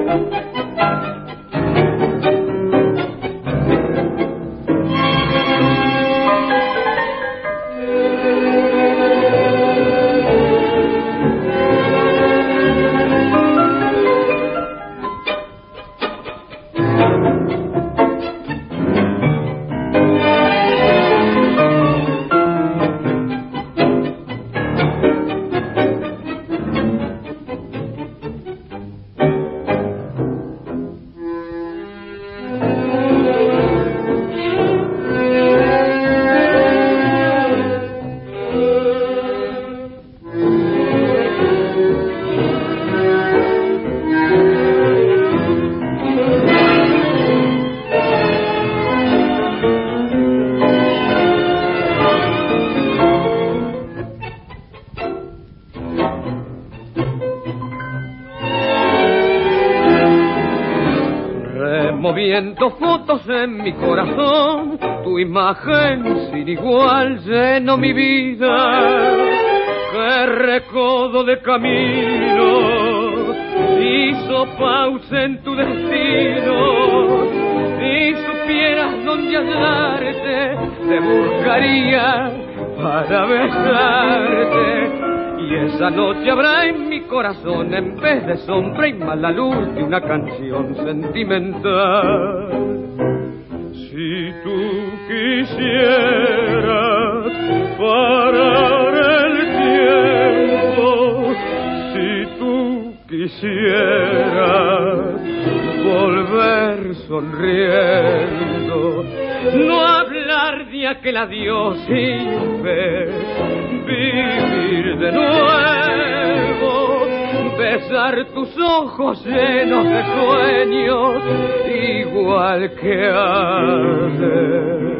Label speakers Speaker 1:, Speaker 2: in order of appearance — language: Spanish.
Speaker 1: Moviendo fotos en mi corazón, tu imagen sin igual llenó mi vida. Qué recodo de camino hizo pausa en tu destino. Si supieras dónde hallarte, te buscaría para besarte. Y esa noche habrá en mi corazón, en vez de sombra y mala luz, de una canción sentimental. Si tú quisieras parar el tiempo, si tú quisieras volver sonriendo, no hablar de aquel adiós sin fe, vivir de nuevo, besar tus ojos llenos de sueños, igual que ayer.